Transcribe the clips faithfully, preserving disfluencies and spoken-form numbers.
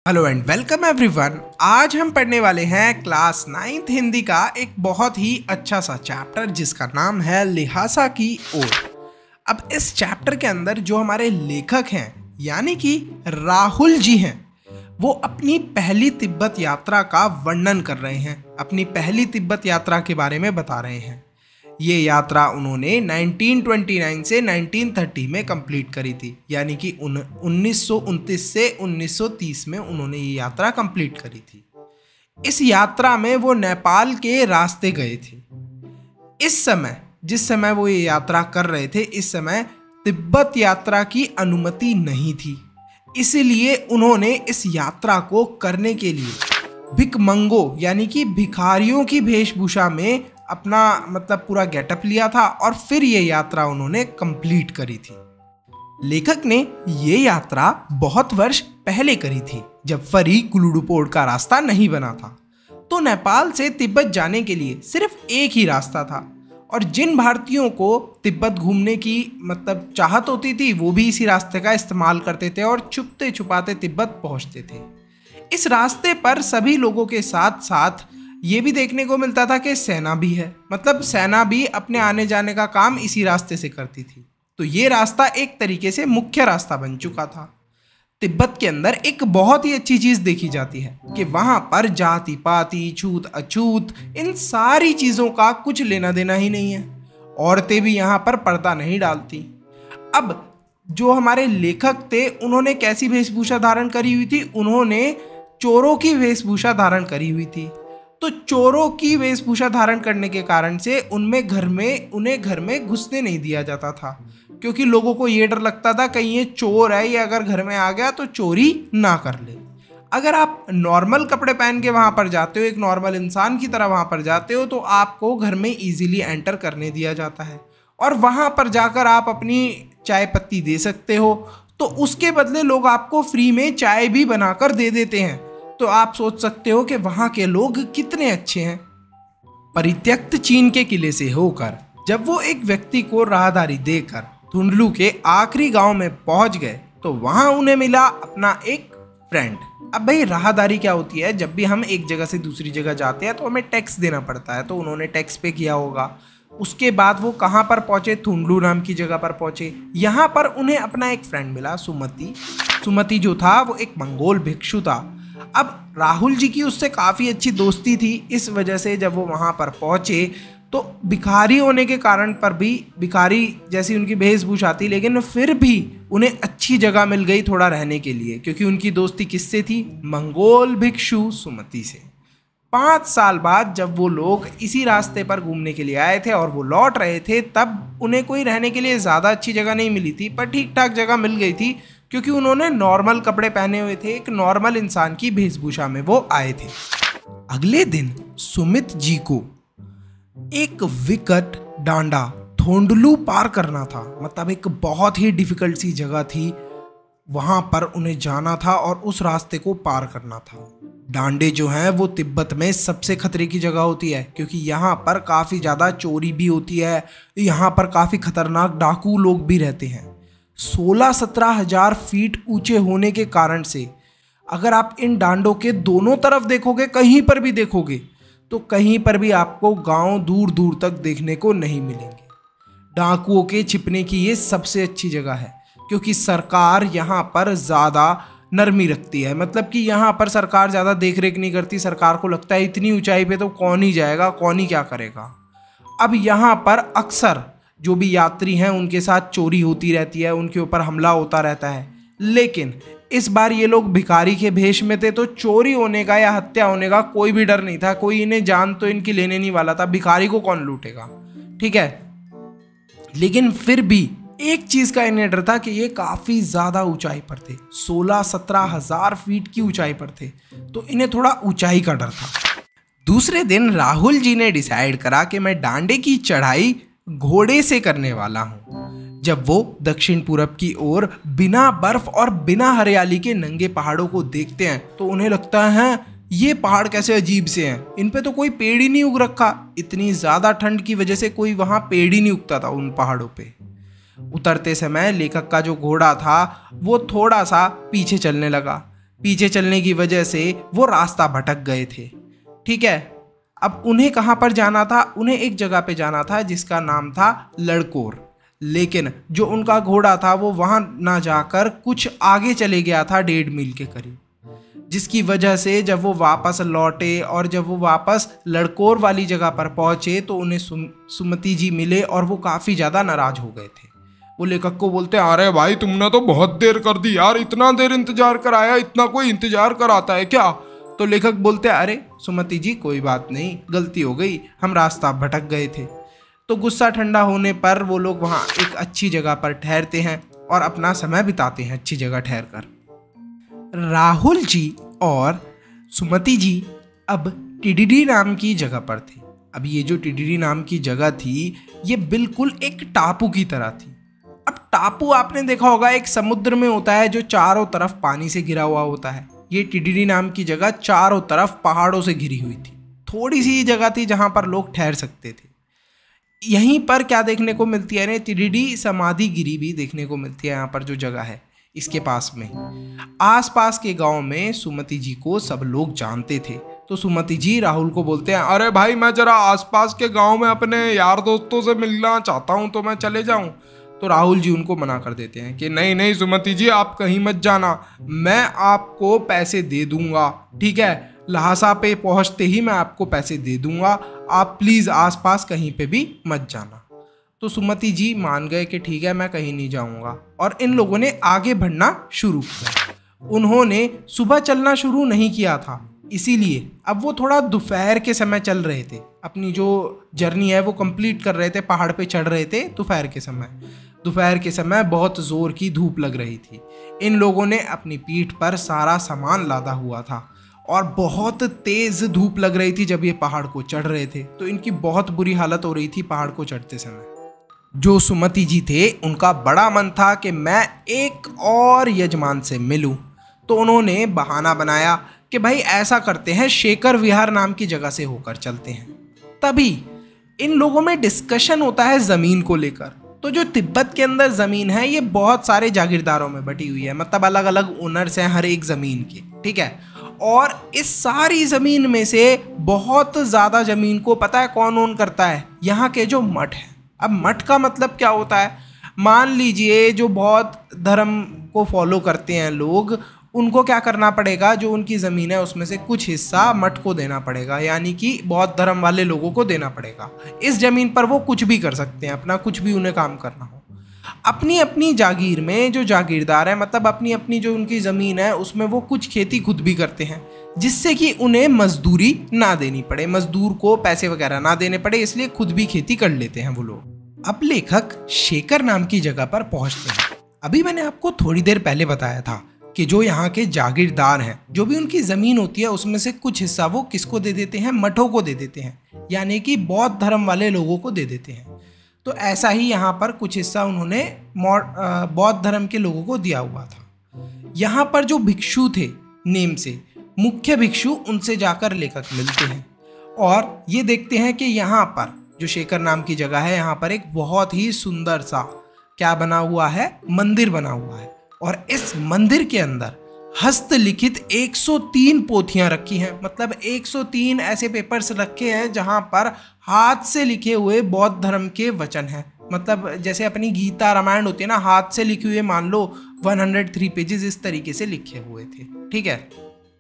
Hello and welcome everyone. आज हम पढ़ने वाले हैं क्लास नाइन्थ हिंदी का एक बहुत ही अच्छा सा चैप्टर जिसका नाम है लिहासा की ओर। अब इस चैप्टर के अंदर जो हमारे लेखक हैं यानी कि राहुल जी हैं, वो अपनी पहली तिब्बत यात्रा का वर्णन कर रहे हैं, अपनी पहली तिब्बत यात्रा के बारे में बता रहे हैं। ये यात्रा उन्होंने नाइनटीन ट्वेंटी नाइन से नाइनटीन थर्टी में कंप्लीट करी थी, यानी कि उन्नीस सौ उनतीस से उन्नीस सौ तीस में उन्होंने ये यात्रा कंप्लीट करी थी। इस यात्रा में वो नेपाल के रास्ते गए थे। इस समय जिस समय वो ये यात्रा कर रहे थे, इस समय तिब्बत यात्रा की अनुमति नहीं थी, इसीलिए उन्होंने इस यात्रा को करने के लिए भिखमंगों यानी कि भिखारियों की वेशभूषा में अपना मतलब पूरा गेटअप लिया था और फिर ये यात्रा उन्होंने कंप्लीट करी थी। लेखक ने ये यात्रा बहुत वर्ष पहले करी थी, जब फरी कुलुडुपोड का रास्ता नहीं बना था। तो नेपाल से तिब्बत जाने के लिए सिर्फ एक ही रास्ता था और जिन भारतीयों को तिब्बत घूमने की मतलब चाहत होती थी, वो भी इसी रास्ते का इस्तेमाल करते थे और छुपते छुपाते तिब्बत पहुंचते थे। इस रास्ते पर सभी लोगों के साथ साथ ये भी देखने को मिलता था कि सेना भी है, मतलब सेना भी अपने आने जाने का काम इसी रास्ते से करती थी। तो ये रास्ता एक तरीके से मुख्य रास्ता बन चुका था। तिब्बत के अंदर एक बहुत ही अच्छी चीज़ देखी जाती है कि वहाँ पर जाति पाति छूत अछूत इन सारी चीज़ों का कुछ लेना देना ही नहीं है। औरतें भी यहाँ पर पर्दा नहीं डालती। अब जो हमारे लेखक थे, उन्होंने कैसी वेशभूषा धारण करी हुई थी? उन्होंने चोरों की वेशभूषा धारण करी हुई थी। तो चोरों की वेशभूषा धारण करने के कारण से उनमें घर में उन्हें घर में घुसने नहीं दिया जाता था, क्योंकि लोगों को ये डर लगता था कहीं ये चोर है, ये अगर घर में आ गया तो चोरी ना कर ले। अगर आप नॉर्मल कपड़े पहन के वहाँ पर जाते हो, एक नॉर्मल इंसान की तरह वहाँ पर जाते हो, तो आपको घर में इजीली एंटर करने दिया जाता है और वहाँ पर जाकर आप अपनी चाय पत्ती दे सकते हो। तो उसके बदले लोग आपको फ्री में चाय भी बनाकर दे देते हैं। तो आप सोच सकते हो कि वहाँ के लोग कितने अच्छे हैं। परित्यक्त चीन के किले से होकर जब वो एक व्यक्ति को राहदारी देकर धुंधलू के आखिरी गांव में पहुंच गए, तो वहां उन्हें मिला अपना एक फ्रेंड। अब भाई राहदारी क्या होती है? जब भी हम एक जगह से दूसरी जगह जाते हैं तो हमें टैक्स देना पड़ता है, तो उन्होंने टैक्स पे किया होगा। उसके बाद वो कहाँ पर पहुंचे? धुंधलू नाम की जगह पर पहुंचे। यहाँ पर उन्हें अपना एक फ्रेंड मिला, सुमति। सुमति जो था वो एक मंगोल भिक्षु था। अब राहुल जी की उससे काफ़ी अच्छी दोस्ती थी, इस वजह से जब वो वहाँ पर पहुँचे तो भिखारी होने के कारण पर भी, भिखारी जैसी उनकी वेशभूषा थी, लेकिन फिर भी उन्हें अच्छी जगह मिल गई थोड़ा रहने के लिए, क्योंकि उनकी दोस्ती किससे थी? मंगोल भिक्षु सुमति से। पाँच साल बाद जब वो लोग इसी रास्ते पर घूमने के लिए आए थे और वो लौट रहे थे, तब उन्हें कोई रहने के लिए ज़्यादा अच्छी जगह नहीं मिली थी, पर ठीक ठाक जगह मिल गई थी, क्योंकि उन्होंने नॉर्मल कपड़े पहने हुए थे, एक नॉर्मल इंसान की वेशभूषा में वो आए थे। अगले दिन सुमित जी को एक विकट डांडा धोंडलू पार करना था, मतलब एक बहुत ही डिफिकल्ट सी जगह थी, वहां पर उन्हें जाना था और उस रास्ते को पार करना था। डांडे जो हैं वो तिब्बत में सबसे खतरे की जगह होती है, क्योंकि यहाँ पर काफ़ी ज़्यादा चोरी भी होती है, यहाँ पर काफ़ी खतरनाक डाकू लोग भी रहते हैं। सोलह सत्रह हजार फीट ऊंचे होने के कारण से अगर आप इन डांडों के दोनों तरफ देखोगे, कहीं पर भी देखोगे, तो कहीं पर भी आपको गांव दूर दूर तक देखने को नहीं मिलेंगे। डाकुओं के छिपने की ये सबसे अच्छी जगह है, क्योंकि सरकार यहाँ पर ज़्यादा नरमी रखती है, मतलब कि यहाँ पर सरकार ज़्यादा देख रेख नहीं करती। सरकार को लगता है इतनी ऊंचाई पे तो कौन ही जाएगा, कौन ही क्या करेगा। अब यहाँ पर अक्सर जो भी यात्री हैं उनके साथ चोरी होती रहती है, उनके ऊपर हमला होता रहता है, लेकिन इस बार ये लोग भिखारी के भेष में थे, तो चोरी होने का या हत्या होने का कोई भी डर नहीं था। कोई इन्हें जान तो इनकी लेने नहीं वाला था, भिखारी को कौन लूटेगा, ठीक है। लेकिन फिर भी एक चीज का इन्हें डर था कि ये काफी ज्यादा ऊंचाई पर थे, सोलह सत्रह हजार फीट की ऊंचाई पर थे, तो इन्हें थोड़ा ऊंचाई का डर था। दूसरे दिन राहुल जी ने डिसाइड करा कि मैं डांडे की चढ़ाई घोड़े से करने वाला हूँ। जब वो दक्षिण पूरब की ओर बिना बर्फ और बिना हरियाली के नंगे पहाड़ों को देखते हैं, तो उन्हें लगता है ये पहाड़ कैसे अजीब से हैं, इन पे तो कोई पेड़ ही नहीं उग रखा। इतनी ज़्यादा ठंड की वजह से कोई वहाँ पेड़ ही नहीं उगता था उन पहाड़ों पे। उतरते समय लेखक का जो घोड़ा था वो थोड़ा सा पीछे चलने लगा, पीछे चलने की वजह से वो रास्ता भटक गए थे। ठीक है, अब उन्हें कहाँ पर जाना था? उन्हें एक जगह पे जाना था जिसका नाम था लड़कोर। लेकिन जो उनका घोड़ा था वो वहाँ ना जाकर कुछ आगे चले गया था, डेढ़ मील के करीब, जिसकी वजह से जब वो वापस लौटे और जब वो वापस लड़कोर वाली जगह पर पहुंचे तो उन्हें सुम, सुमति जी मिले और वो काफ़ी ज़्यादा नाराज़ हो गए थे। वो लेखक को बोलते, अरे भाई तुमने तो बहुत देर कर दी यार, इतना देर इंतजार कराया, इतना कोई इंतजार कराता है क्या? तो लेखक बोलते, अरे सुमति जी कोई बात नहीं, गलती हो गई, हम रास्ता भटक गए थे। तो गुस्सा ठंडा होने पर वो लोग वहाँ एक अच्छी जगह पर ठहरते हैं और अपना समय बिताते हैं अच्छी जगह ठहर कर। राहुल जी और सुमति जी अब टिडिडी नाम की जगह पर थे। अब ये जो टिडिडी नाम की जगह थी ये बिल्कुल एक टापू की तरह थी। अब टापू आपने देखा होगा एक समुद्र में होता है जो चारों तरफ पानी से घिरा हुआ होता है। ये टिडिडी नाम की जगह चारों तरफ पहाड़ों से घिरी हुई थी। थोड़ी सी जगह थी जहाँ पर लोग ठहर सकते थे। यहीं पर क्या देखने को मिलती है, टिडिडी समाधि गिरी भी देखने को मिलती है यहाँ पर जो जगह है इसके पास में। आसपास के गांव में सुमति जी को सब लोग जानते थे। तो सुमति जी राहुल को बोलते हैं, अरे भाई मैं जरा आसपास के गांव में अपने यार दोस्तों से मिलना चाहता हूं, तो मैं चले जाऊं? तो राहुल जी उनको मना कर देते हैं कि नहीं नहीं सुमति जी आप कहीं मत जाना, मैं आपको पैसे दे दूंगा। ठीक है, लहासा पे पहुंचते ही मैं आपको पैसे दे दूंगा, आप प्लीज़ आसपास कहीं पे भी मत जाना। तो सुमति जी मान गए कि ठीक है मैं कहीं नहीं जाऊंगा, और इन लोगों ने आगे बढ़ना शुरू किया। उन्होंने सुबह चलना शुरू नहीं किया था, इसीलिए अब वो थोड़ा दोपहर के समय चल रहे थे। अपनी जो जर्नी है वो कंप्लीट कर रहे थे, पहाड़ पे चढ़ रहे थे दोपहर के समय। दोपहर के समय बहुत ज़ोर की धूप लग रही थी। इन लोगों ने अपनी पीठ पर सारा सामान लादा हुआ था और बहुत तेज़ धूप लग रही थी जब ये पहाड़ को चढ़ रहे थे। तो इनकी बहुत बुरी हालत हो रही थी पहाड़ को चढ़ते समय। जो सुमति जी थे उनका बड़ा मन था कि मैं एक और यजमान से मिलूं। तो उन्होंने बहाना बनाया कि भाई ऐसा करते हैं, शेखर विहार नाम की जगह से होकर चलते हैं। तभी इन लोगों में डिस्कशन होता है ज़मीन को लेकर। तो जो तिब्बत के अंदर ज़मीन है ये बहुत सारे जागीरदारों में बटी हुई है, मतलब अलग अलग ओनर्स हैं हर एक ज़मीन के। ठीक है, और इस सारी ज़मीन में से बहुत ज़्यादा ज़मीन को पता है कौन ओन करता है? यहाँ के जो मठ हैं। अब मठ का मतलब क्या होता है? मान लीजिए जो बौद्ध धर्म को फॉलो करते हैं लोग, उनको क्या करना पड़ेगा, जो उनकी ज़मीन है उसमें से कुछ हिस्सा मठ को देना पड़ेगा, यानी कि बौद्ध धर्म वाले लोगों को देना पड़ेगा। इस ज़मीन पर वो कुछ भी कर सकते हैं, अपना कुछ भी उन्हें काम करना हो। अपनी अपनी जागीर में जो जागीरदार है, मतलब अपनी अपनी जो उनकी ज़मीन है उसमें वो कुछ खेती खुद भी करते हैं, जिससे कि उन्हें मजदूरी ना देनी पड़े, मजदूर को पैसे वगैरह ना देने पड़े, इसलिए खुद भी खेती कर लेते हैं वो लोग। अब लेखक शेखर नाम की जगह पर पहुंचते हैं। अभी मैंने आपको थोड़ी देर पहले बताया था कि जो यहाँ के जागीरदार हैं, जो भी उनकी ज़मीन होती है उसमें से कुछ हिस्सा वो किसको दे देते हैं? मठों को दे देते हैं, यानी कि बौद्ध धर्म वाले लोगों को दे देते हैं। तो ऐसा ही यहाँ पर कुछ हिस्सा उन्होंने बौद्ध धर्म के लोगों को दिया हुआ था। यहाँ पर जो भिक्षु थे नेम से, मुख्य भिक्षु, उनसे जाकर लेखक मिलते हैं और ये देखते हैं कि यहाँ पर जो शेखर नाम की जगह है, यहाँ पर एक बहुत ही सुंदर सा क्या बना हुआ है? मंदिर बना हुआ है। और इस मंदिर के अंदर हस्तलिखित एक सौ तीन पोथियां रखी हैं, मतलब एक सौ तीन ऐसे पेपर्स रखे हैं जहां पर हाथ से लिखे हुए बौद्ध धर्म के वचन हैं। मतलब जैसे अपनी गीता रामायण होती है ना, हाथ से लिखे हुए, मान लो एक सौ तीन पेजेस इस तरीके से लिखे हुए थे। ठीक है,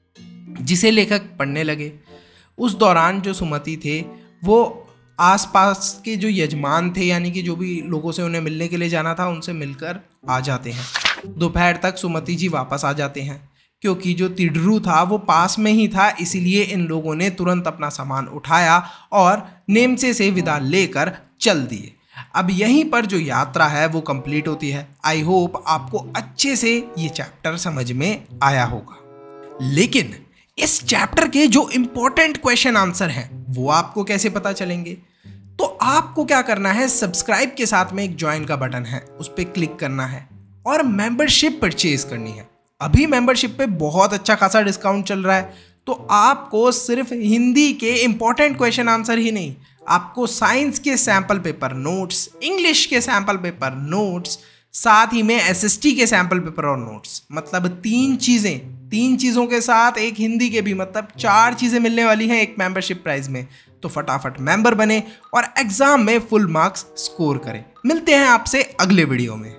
जिसे लेखक पढ़ने लगे। उस दौरान जो सुमति थे वो आसपास के जो यजमान थे, यानी कि जो भी लोगों से उन्हें मिलने के लिए जाना था, उनसे मिलकर आ जाते हैं। दोपहर तक सुमति जी वापस आ जाते हैं, क्योंकि जो तिडरू था वो पास में ही था, इसीलिए इन लोगों ने तुरंत अपना सामान उठाया और नेमसे से विदा लेकर चल दिए। अब यहीं पर जो यात्रा है वो कंप्लीट होती है। आई होप आपको अच्छे से ये चैप्टर समझ में आया होगा। लेकिन इस चैप्टर के जो इम्पोर्टेंट क्वेश्चन आंसर हैं वो आपको कैसे पता चलेंगे? तो आपको क्या करना है, सब्सक्राइब के साथ में एक ज्वाइन का बटन है, उस पर क्लिक करना है और मेंबरशिप परचेज करनी है। अभी मेंबरशिप पे बहुत अच्छा खासा डिस्काउंट चल रहा है। तो आपको सिर्फ हिंदी के इंपॉर्टेंट क्वेश्चन आंसर ही नहीं, आपको साइंस के सैंपल पेपर नोट्स, इंग्लिश के सैंपल पेपर नोट्स, साथ ही में एसएसटी के सैंपल पेपर और नोट्स, मतलब तीन चीज़ें तीन चीज़ों के साथ एक हिंदी के भी, मतलब चार चीज़ें मिलने वाली हैं एक मेंबरशिप प्राइस में। तो फटाफट मेंबर बने और एग्जाम में फुल मार्क्स स्कोर करें। मिलते हैं आपसे अगले वीडियो में।